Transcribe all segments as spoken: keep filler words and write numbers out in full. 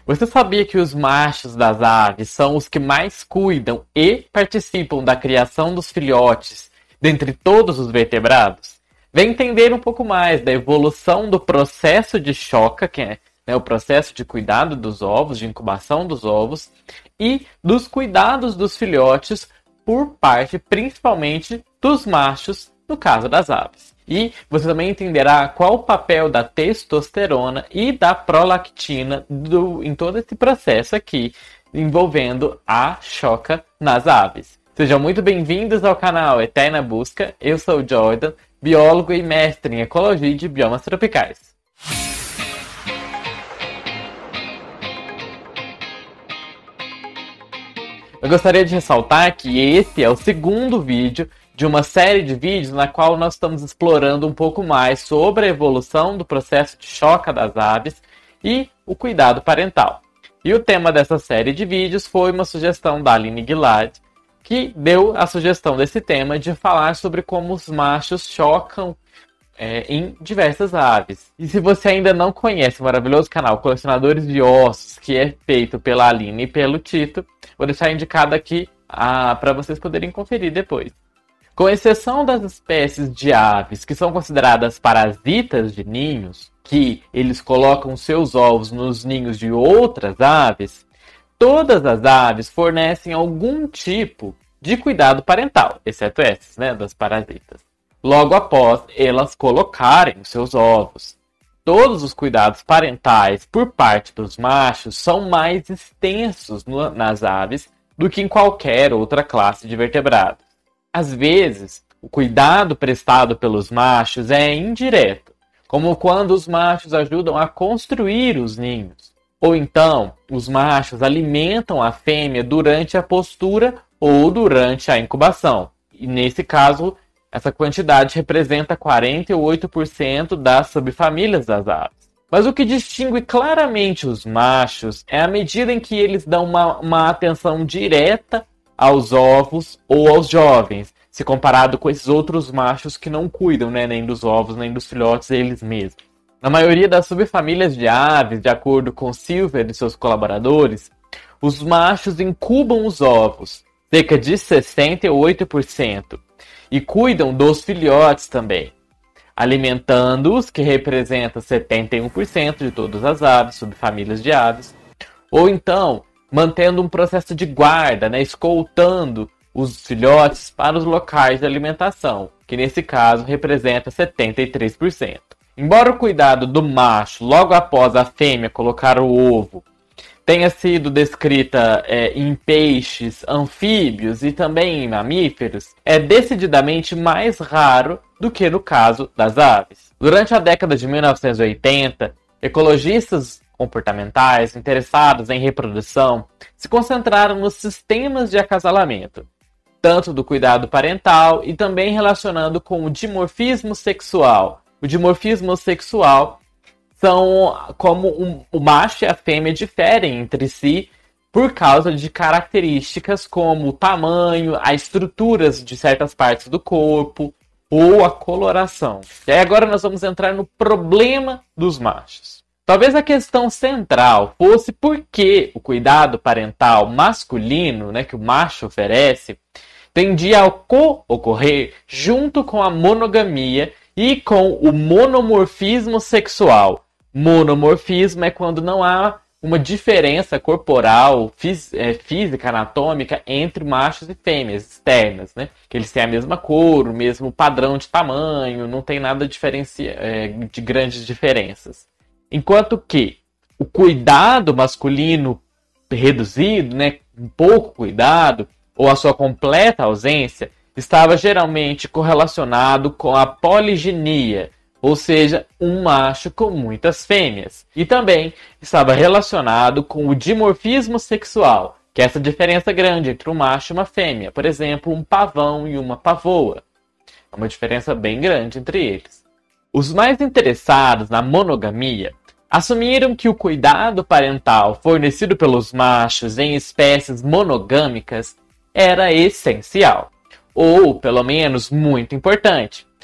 Você sabia que os machos das aves são os que mais cuidam e participam da criação dos filhotes dentre todos os vertebrados? Vem entender um pouco mais da evolução do processo de choca, que é, né, o processo de cuidado dos ovos, de incubação dos ovos, e dos cuidados dos filhotes por parte, principalmente, dos machos, no caso das aves. E você também entenderá qual o papel da testosterona e da prolactina do, em todo esse processo aqui, envolvendo a choca nas aves. Sejam muito bem-vindos ao canal Eterna Busca. Eu sou o Jordan, biólogo e mestre em ecologia de biomas tropicais. Eu gostaria de ressaltar que esse é o segundo vídeo de uma série de vídeos na qual nós estamos explorando um pouco mais sobre a evolução do processo de choca das aves e o cuidado parental. E o tema dessa série de vídeos foi uma sugestão da Aline Gilad, que deu a sugestão desse tema de falar sobre como os machos chocam é, em diversas aves. E se você ainda não conhece o maravilhoso canal Colecionadores de Ossos, que é feito pela Aline e pelo Tito, vou deixar indicado aqui ah, para vocês poderem conferir depois. Com exceção das espécies de aves que são consideradas parasitas de ninhos, que eles colocam seus ovos nos ninhos de outras aves, todas as aves fornecem algum tipo de cuidado parental, exceto essas, né, das parasitas, logo após elas colocarem os seus ovos. Todos os cuidados parentais por parte dos machos são mais extensos no, nas aves do que em qualquer outra classe de vertebrados. Às vezes, o cuidado prestado pelos machos é indireto, como quando os machos ajudam a construir os ninhos. Ou então, os machos alimentam a fêmea durante a postura ou durante a incubação. E nesse caso, essa quantidade representa quarenta e oito por cento das subfamílias das aves. Mas o que distingue claramente os machos é a medida em que eles dão uma, uma atenção direta aos ovos ou aos jovens, se comparado com esses outros machos que não cuidam, né, nem dos ovos, nem dos filhotes eles mesmos. Na maioria das subfamílias de aves, de acordo com Silver e seus colaboradores, os machos incubam os ovos, cerca de sessenta e oito por cento, e cuidam dos filhotes também, alimentando-os, que representa setenta e um por cento de todas as aves, subfamílias de aves, ou então mantendo um processo de guarda, né, escoltando os filhotes para os locais de alimentação, que nesse caso representa setenta e três por cento. Embora o cuidado do macho logo após a fêmea colocar o ovo tenha sido descrita é, em peixes, anfíbios e também em mamíferos, é decididamente mais raro do que no caso das aves. Durante a década de mil novecentos e oitenta, ecologistas comportamentais interessados em reprodução se concentraram nos sistemas de acasalamento, tanto do cuidado parental e também relacionando com o dimorfismo sexual. O dimorfismo sexual são como um, o macho e a fêmea diferem entre si por causa de características como o tamanho, as estruturas de certas partes do corpo ou a coloração. E aí agora nós vamos entrar no problema dos machos. Talvez a questão central fosse por que o cuidado parental masculino, né, que o macho oferece, tendia a ocorrer junto com a monogamia e com o monomorfismo sexual. Monomorfismo é quando não há uma diferença corporal, fís- é, física, anatômica entre machos e fêmeas externas, né? Que eles têm a mesma cor, o mesmo padrão de tamanho, não tem nada diferenci- é, de grandes diferenças. Enquanto que o cuidado masculino reduzido, né, um pouco cuidado, ou a sua completa ausência, estava geralmente correlacionado com a poliginia, ou seja, um macho com muitas fêmeas. E também estava relacionado com o dimorfismo sexual, que é essa diferença grande entre um macho e uma fêmea. Por exemplo, um pavão e uma pavoa. É uma diferença bem grande entre eles. Os mais interessados na monogamia assumiram que o cuidado parental fornecido pelos machos em espécies monogâmicas era essencial, ou pelo menos muito importante,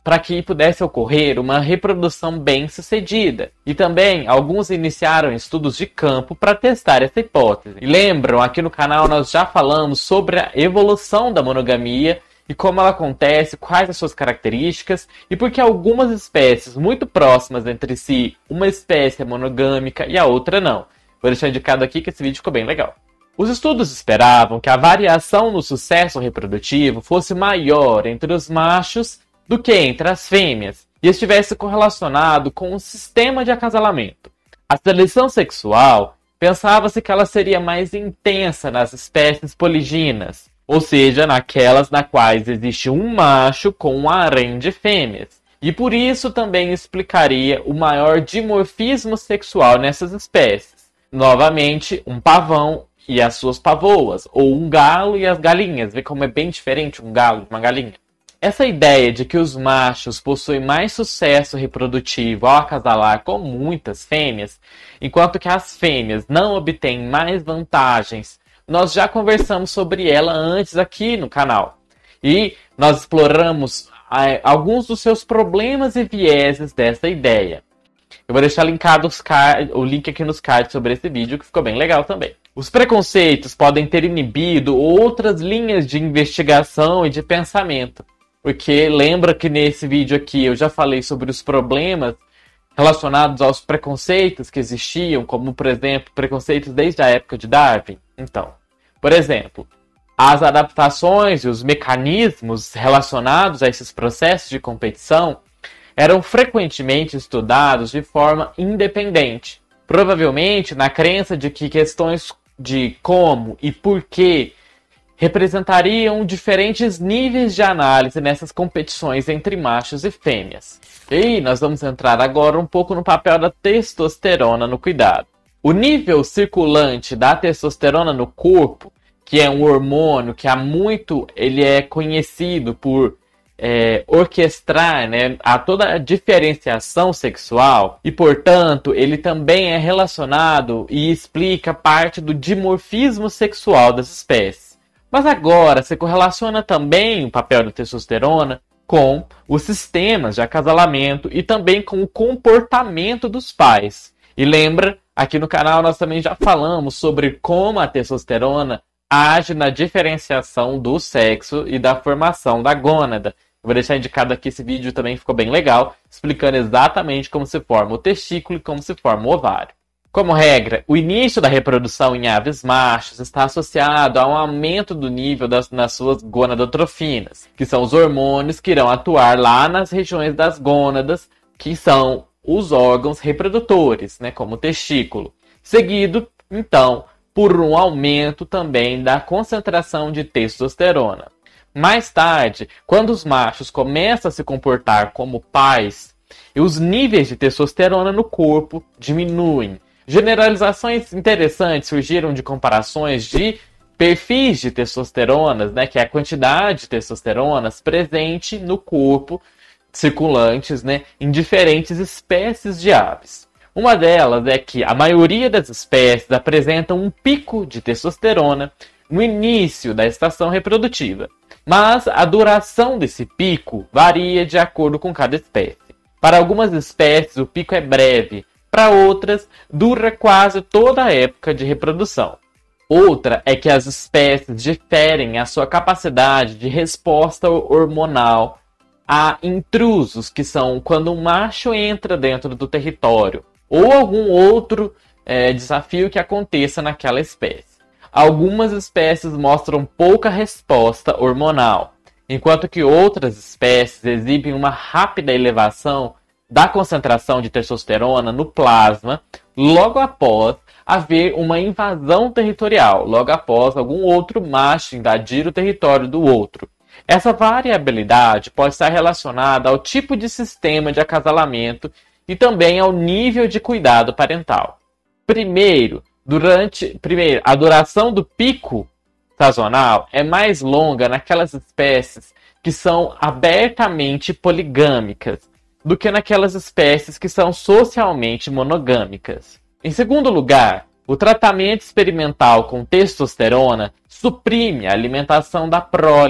para que pudesse ocorrer uma reprodução bem-sucedida. E também alguns iniciaram estudos de campo para testar essa hipótese. E lembram, aqui no canal nós já falamos sobre a evolução da monogamia e como ela acontece, quais as suas características e por que algumas espécies muito próximas entre si, uma espécie é monogâmica e a outra não. Vou deixar indicado aqui que esse vídeo ficou bem legal. Os estudos esperavam que a variação no sucesso reprodutivo fosse maior entre os machos do que entre as fêmeas e estivesse correlacionado com o sistema de acasalamento. A seleção sexual pensava-se que ela seria mais intensa nas espécies poliginas, ou seja, naquelas na quais existe um macho com um harém de fêmeas. E por isso também explicaria o maior dimorfismo sexual nessas espécies. Novamente, um pavão e as suas pavoas, ou um galo e as galinhas. Vê como é bem diferente um galo de uma galinha. Essa ideia de que os machos possuem mais sucesso reprodutivo ao acasalar com muitas fêmeas, enquanto que as fêmeas não obtêm mais vantagens, nós já conversamos sobre ela antes aqui no canal. E nós exploramos ah, alguns dos seus problemas e vieses dessa ideia. Eu vou deixar linkado os card, o link aqui nos cards sobre esse vídeo, que ficou bem legal também. Os preconceitos podem ter inibido outras linhas de investigação e de pensamento. Porque lembra que nesse vídeo aqui eu já falei sobre os problemas relacionados aos preconceitos que existiam, como, por exemplo, preconceitos desde a época de Darwin? Então, por exemplo, as adaptações e os mecanismos relacionados a esses processos de competição eram frequentemente estudados de forma independente, provavelmente na crença de que questões de como e porquê representariam diferentes níveis de análise nessas competições entre machos e fêmeas. E nós vamos entrar agora um pouco no papel da testosterona no cuidado. O nível circulante da testosterona no corpo, que é um hormônio que há muito ele é conhecido por é, orquestrar, né, a toda a diferenciação sexual e, portanto, ele também é relacionado e explica parte do dimorfismo sexual das espécies. Mas agora se correlaciona também o papel da testosterona com os sistemas de acasalamento e também com o comportamento dos pais. E lembra, aqui no canal nós também já falamos sobre como a testosterona age na diferenciação do sexo e da formação da gônada. Eu vou deixar indicado aqui, esse vídeo também ficou bem legal, explicando exatamente como se forma o testículo e como se forma o ovário. Como regra, o início da reprodução em aves machos está associado a um aumento do nível das, nas suas gonadotrofinas, que são os hormônios que irão atuar lá nas regiões das gônadas, que são os órgãos reprodutores, né, como o testículo. Seguido, então, por um aumento também da concentração de testosterona. Mais tarde, quando os machos começam a se comportar como pais, os níveis de testosterona no corpo diminuem. Generalizações interessantes surgiram de comparações de perfis de testosteronas, né, que é a quantidade de testosteronas presente no corpo circulantes, né, em diferentes espécies de aves. Uma delas é que a maioria das espécies apresentam um pico de testosterona no início da estação reprodutiva, mas a duração desse pico varia de acordo com cada espécie. Para algumas espécies o pico é breve, para outras dura quase toda a época de reprodução. Outra é que as espécies diferem a sua capacidade de resposta hormonal a intrusos, que são quando um macho entra dentro do território, ou algum outro é, desafio que aconteça naquela espécie. Algumas espécies mostram pouca resposta hormonal, enquanto que outras espécies exibem uma rápida elevação da concentração de testosterona no plasma logo após haver uma invasão territorial, logo após algum outro macho invadir o território do outro. Essa variabilidade pode estar relacionada ao tipo de sistema de acasalamento e também ao nível de cuidado parental. Primeiro, durante, primeiro, a duração do pico sazonal é mais longa naquelas espécies que são abertamente poligâmicas do que naquelas espécies que são socialmente monogâmicas. Em segundo lugar, o tratamento experimental com testosterona suprime a alimentação da prole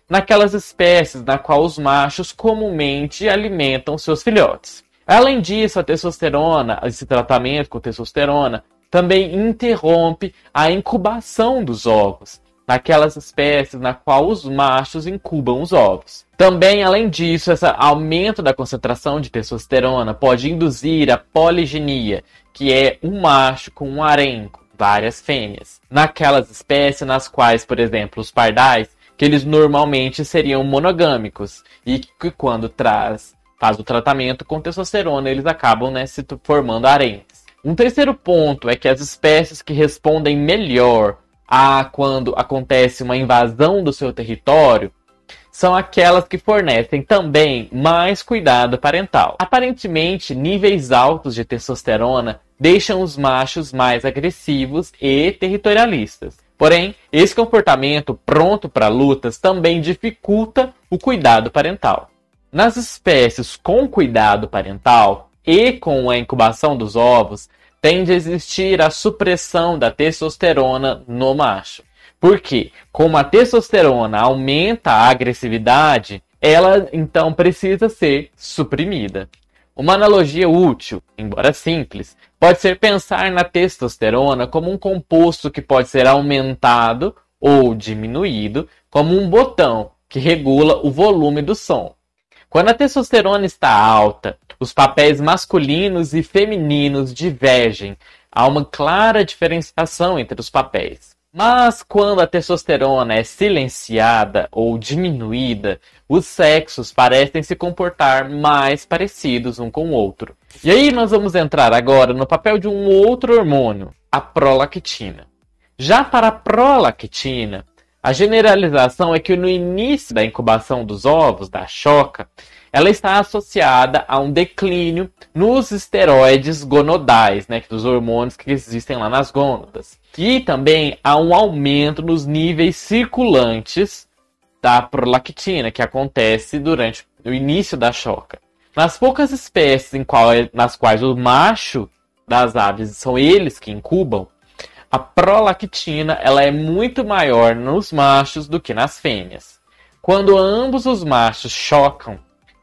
naquelas espécies na qual os machos comumente alimentam seus filhotes. Além disso, a testosterona, esse tratamento com testosterona, também interrompe a incubação dos ovos, naquelas espécies na qual os machos incubam os ovos. Também, além disso, esse aumento da concentração de testosterona pode induzir a poligenia, que é um macho com um harém, com várias fêmeas. Naquelas espécies nas quais, por exemplo, os pardais, que eles normalmente seriam monogâmicos, e que quando traz, faz o tratamento com testosterona, eles acabam, né, se formando haréns. Um terceiro ponto é que as espécies que respondem melhor a quando acontece uma invasão do seu território são aquelas que fornecem também mais cuidado parental. Aparentemente, níveis altos de testosterona deixam os machos mais agressivos e territorialistas. Porém, esse comportamento pronto para lutas também dificulta o cuidado parental. Nas espécies com cuidado parental e com a incubação dos ovos, tende a existir a supressão da testosterona no macho. Porque, como a testosterona aumenta a agressividade, ela então precisa ser suprimida. Uma analogia útil, embora simples, pode ser pensar na testosterona como um composto que pode ser aumentado ou diminuído, como um botão que regula o volume do som. Quando a testosterona está alta, os papéis masculinos e femininos divergem. Há uma clara diferenciação entre os papéis. Mas quando a testosterona é silenciada ou diminuída, os sexos parecem se comportar mais parecidos um com o outro. E aí nós vamos entrar agora no papel de um outro hormônio, a prolactina. Já para a prolactina, a generalização é que no início da incubação dos ovos, da choca, ela está associada a um declínio nos esteroides gonodais, né, dos hormônios que existem lá nas gônadas. E também há um aumento nos níveis circulantes da prolactina, que acontece durante o início da choca. Nas poucas espécies em qual, nas quais o macho das aves são eles que incubam, a prolactina ela é muito maior nos machos do que nas fêmeas. Quando ambos os machos chocam,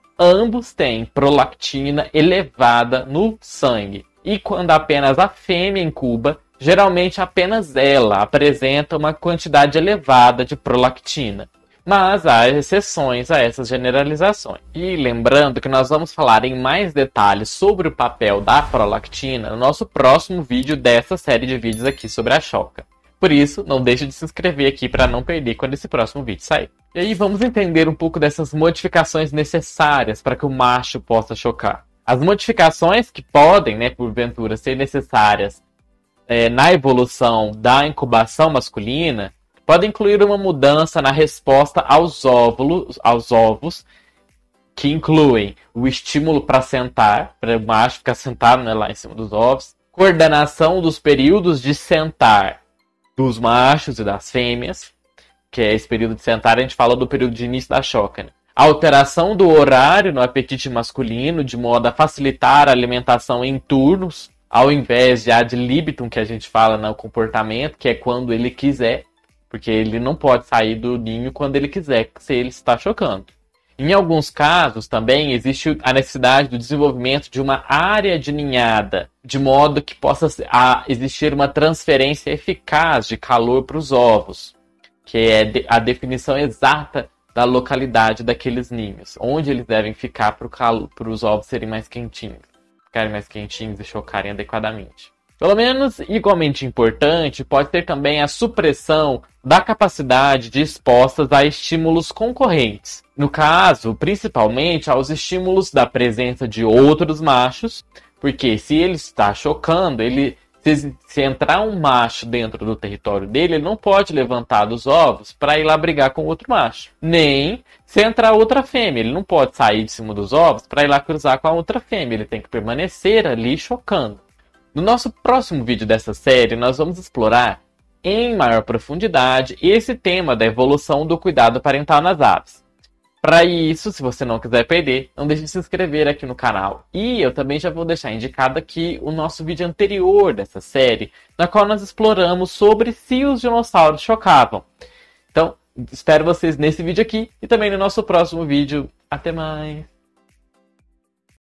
ambos têm prolactina elevada no sangue. E quando apenas a fêmea incuba, geralmente apenas ela apresenta uma quantidade elevada de prolactina. Mas há exceções a essas generalizações. E lembrando que nós vamos falar em mais detalhes sobre o papel da prolactina no nosso próximo vídeo dessa série de vídeos aqui sobre a choca. Por isso, não deixe de se inscrever aqui para não perder quando esse próximo vídeo sair. E aí vamos entender um pouco dessas modificações necessárias para que o macho possa chocar. As modificações que podem, né, porventura, ser necessárias é, na evolução da incubação masculina podem incluir uma mudança na resposta aos óvulos, aos ovos, que incluem o estímulo para sentar, para o macho ficar sentado, né, lá em cima dos ovos, coordenação dos períodos de sentar dos machos e das fêmeas, que é esse período de sentar, a gente fala do período de início da choca, né? Alteração do horário no apetite masculino, de modo a facilitar a alimentação em turnos, ao invés de ad libitum, que a gente fala no comportamento, que é quando ele quiser, porque ele não pode sair do ninho quando ele quiser, se ele está chocando. Em alguns casos, também, existe a necessidade do desenvolvimento de uma área de ninhada, de modo que possa existir uma transferência eficaz de calor para os ovos, que é a definição exata da localidade daqueles ninhos, onde eles devem ficar para os ovos serem mais quentinhos, ficarem mais quentinhos e chocarem adequadamente. Pelo menos igualmente importante pode ter também a supressão da capacidade de expostas a estímulos concorrentes. No caso, principalmente aos estímulos da presença de outros machos, porque se ele está chocando, ele, se, se entrar um macho dentro do território dele, ele não pode levantar dos ovos para ir lá brigar com outro macho. Nem se entrar outra fêmea, ele não pode sair de cima dos ovos para ir lá cruzar com a outra fêmea, ele tem que permanecer ali chocando. No nosso próximo vídeo dessa série, nós vamos explorar em maior profundidade esse tema da evolução do cuidado parental nas aves. Para isso, se você não quiser perder, não deixe de se inscrever aqui no canal. E eu também já vou deixar indicado aqui o nosso vídeo anterior dessa série, na qual nós exploramos sobre se os dinossauros chocavam. Então, espero vocês nesse vídeo aqui e também no nosso próximo vídeo. Até mais!